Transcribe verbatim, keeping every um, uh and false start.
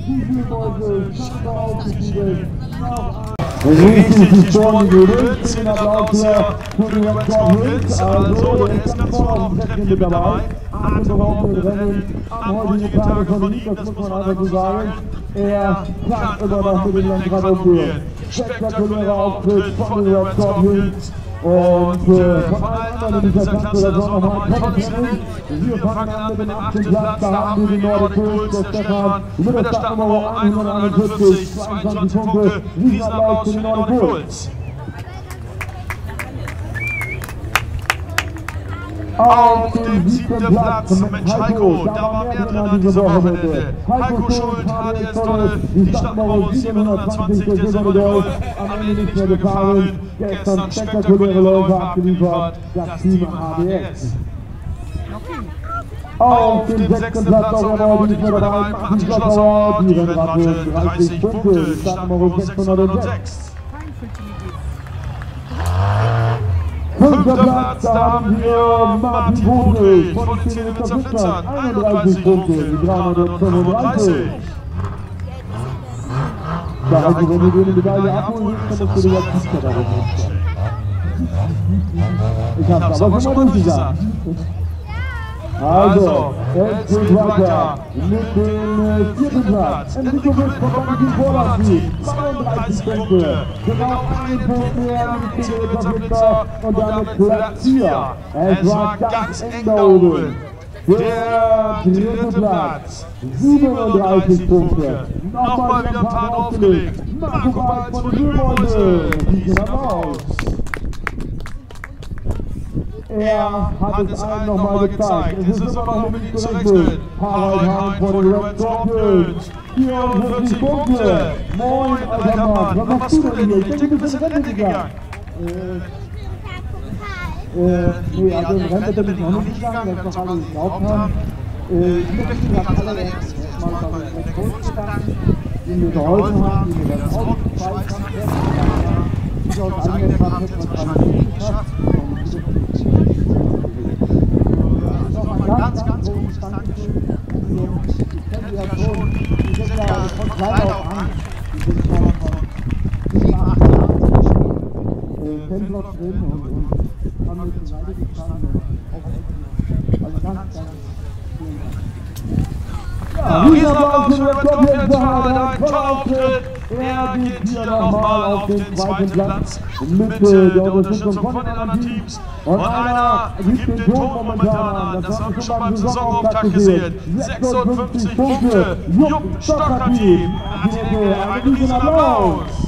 Richtig gesprochen, gerückt, den Applaus hier für die Red Goblins. Also, der ist ganz vorne auf dem Treppchen mit dabei. Atemberaubende Rennen am heutigen Tage von ihm, das muss man einfach so sagen. Er kann immer noch mit dem Lenkrad umgehen. Spektakulärer Auftritt von den Red Goblins. Und äh, von allen anderen in dieser Klasse, das war nochmal ein tolles Rennen. Wir fangen an mit dem achten Platz, da haben wir den Nordic Bulls, der Stefan, mit der Startnummer hunderteinundvierzig, zweiundzwanzig Punkte, Riesenapplaus für den Nordic Bulls. Auf dem siebten Platz mit Heiko, da war mehr drin an diesem Wochenende. Heiko Schuld, H D S Tolle, die Startnummer siebenhundertzwanzig, der silberne Golf, am Ende nicht mehr gefahren. Gestern spektakuläre Läufe abgeliefert, das Team H D S. Auf dem sechsten Platz auch aber nicht mehr dabei, Martin Schlossauer, die Rennradwelt, dreißig Punkte, Startnummer sechshundertsechs. Fünfter Platz, da haben wir Martin Bodrich von den Zielenitzer Fitzern, einunddreißig Punkte, die dreihundertfünfunddreißig. Da also, wenn du dir eine Medaille abholen willst, dann musst du dir das Fitzern darum hinstellen. Ich hab's aber schon mal durchgesagt. Also, es geht weiter mit dem vierten Platz. Enrico Witt von Banking Vorlasslied, zweiunddreißig Punkte. Genau einen Punkt mehr wie die Zielenitzer Fitzer und damit Platz vier. Es war ganz eng da oben. Der dritte Platz, siebenunddreißig Punkte. Nochmal wieder ein paar aufgelegt. Marco Balz von Rührmolde, diesen Applaus. Er hat es allen nochmal gezeigt. Es ist immer noch nicht zu rechnen. Harald Hahn von den Red Goblins. vierundvierzig Punkte. Moin, alter Mann. Was machst du denn hier? Ich denke, du bist in Rente gegangen. Äh, nee, also in Rente bin ich noch nicht gegangen, weil ich noch alle geglaubt habe. Äh, ich möchte Ihnen gerade alle erstmal bei den Red Goblins bedanken, die mir geholfen haben, die mir das Auto gezeigt haben. Ich aus eigener Kraft hätte es wahrscheinlich nicht geschafft. Ganz, ganz großes Dankeschön. Ich kenne die ja schon, die sind ja von klein auf an. Die sind schon von sieben, acht Jahren im Fanblock drin und haben mir zur Seite gestanden und aufgehalten. Also ganz, ganz vielen Dank. Ja, Riesenapplaus für den Goblins-Fahrer, ein toller Auftritt. Er geht hier nochmal auf den zweiten Platz mit der Unterstützung von den anderen Teams. Und einer gibt den Ton momentan an. Das haben wir schon beim Saisonauftakt gesehen. sechsundfünfzig Punkte, Jupp Stocker Team. Einen riesen Applaus.